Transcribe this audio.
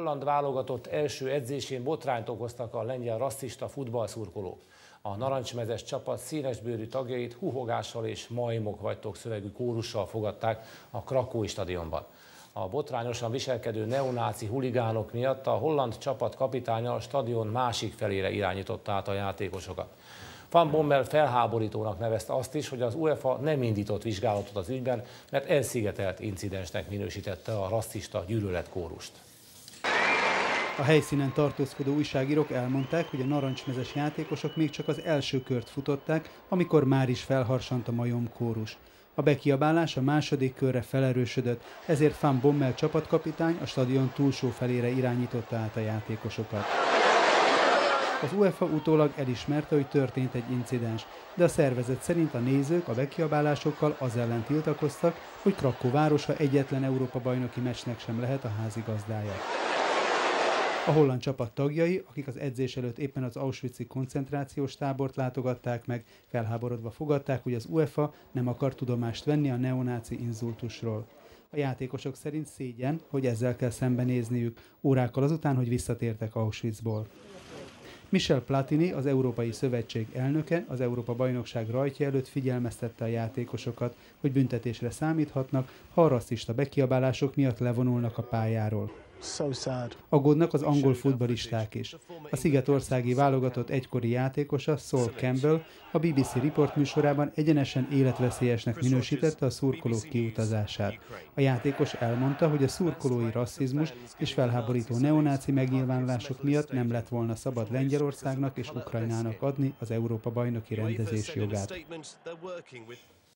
holland válogatott első edzésén botrányt okoztak a lengyel rasszista futballszurkolók. A narancsmezes csapat színesbőrű tagjait huhogással és majmok vagytok szövegű kórussal fogadták a krakói stadionban. A botrányosan viselkedő neonáci huligánok miatt a holland csapat kapitánya a stadion másik felére irányította át a játékosokat. Van Bommel felháborítónak nevezte azt is, hogy az UEFA nem indított vizsgálatot az ügyben, mert elszigetelt incidensnek minősítette a rasszista gyűlöletkórust. A helyszínen tartózkodó újságírók elmondták, hogy a narancsmezes játékosok még csak az első kört futották, amikor már is felharsant a majomkórus. A bekiabálás a második körre felerősödött, ezért Van Bommel csapatkapitány a stadion túlsó felére irányította át a játékosokat. Az UEFA utólag elismerte, hogy történt egy incidens, de a szervezet szerint a nézők a bekiabálásokkal az ellen tiltakoztak, hogy Krakkó városa egyetlen Európa-bajnoki meccsnek sem lehet a házigazdája. A holland csapat tagjai, akik az edzés előtt éppen az auschwitzi koncentrációs tábort látogatták meg, felháborodva fogadták, hogy az UEFA nem akar tudomást venni a neonáci inzultusról. A játékosok szerint szégyen, hogy ezzel kell szembenézniük, órákkal azután, hogy visszatértek Auschwitzból. Michel Platini, az Európai Szövetség elnöke, az Európa-bajnokság rajtja előtt figyelmeztette a játékosokat, hogy büntetésre számíthatnak, ha a rasszista bekiabálások miatt levonulnak a pályáról. Aggódnak az angol futballisták is. A szigetországi válogatott egykori játékosa, Sol Campbell, a BBC Report műsorában egyenesen életveszélyesnek minősítette a szurkolók kiutazását. A játékos elmondta, hogy a szurkolói rasszizmus és felháborító neonáci megnyilvánulások miatt nem lett volna szabad Lengyelországnak és Ukrajnának adni az Európa-bajnoki rendezés jogát.